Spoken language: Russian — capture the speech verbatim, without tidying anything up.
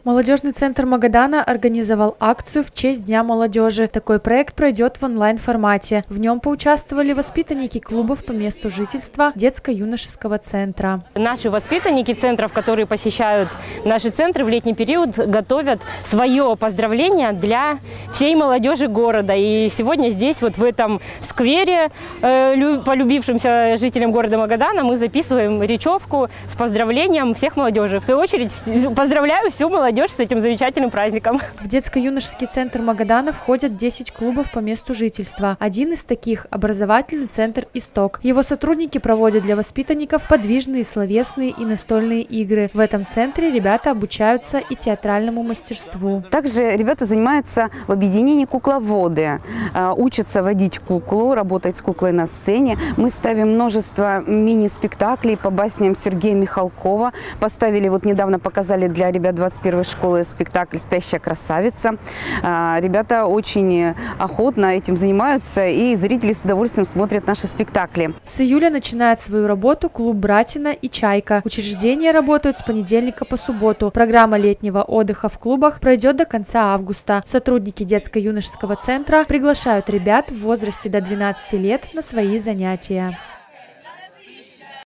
Молодежный центр Магадана организовал акцию в честь Дня молодежи. Такой проект пройдет в онлайн-формате. В нем поучаствовали воспитанники клубов по месту жительства детско-юношеского центра. Наши воспитанники центров, которые посещают наши центры в летний период, готовят свое поздравление для всей молодежи города. И сегодня здесь, вот в этом сквере, э, полюбившимся жителям города Магадана, мы записываем речевку с поздравлением всех молодежи. В свою очередь, поздравляю всю молодежь с этим замечательным праздником. В детско-юношеский центр Магадана входят десять клубов по месту жительства. Один из таких – образовательный центр «Исток». Его сотрудники проводят для воспитанников подвижные, словесные и настольные игры. В этом центре ребята обучаются и театральному мастерству. Также ребята занимаются в объединении «Кукловоды», учатся водить куклу, работать с куклой на сцене. Мы ставим множество мини-спектаклей по басням Сергея Михалкова. Поставили, вот недавно показали для ребят двадцать первой школы спектакль «Спящая красавица». Ребята очень охотно этим занимаются, и зрители с удовольствием смотрят наши спектакли. С июля начинает свою работу клуб «Братина» и «Чайка». Учреждения работают с понедельника по субботу. Программа летнего отдыха в клубах пройдет до конца августа. Сотрудники детско-юношеского центра приглашают ребят в возрасте до двенадцати лет на свои занятия.